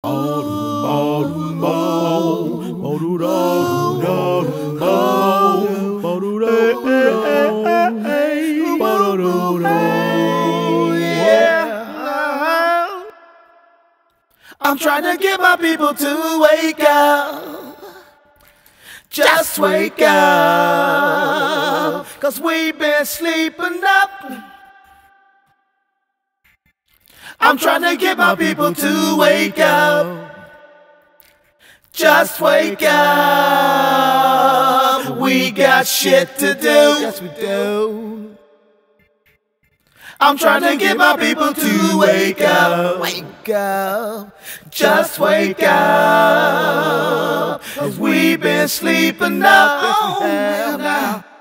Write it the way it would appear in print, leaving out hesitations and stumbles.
I'm trying to get my people to wake up. Just wake up, 'cause we've been sleeping up. I'm trying to get my people to wake up. Just wake up. We got shit to do. Yes, we do. I'm trying to get my people to wake up. Wake up. Just wake up. 'Cause we've been sleeping up. Yes, we have now.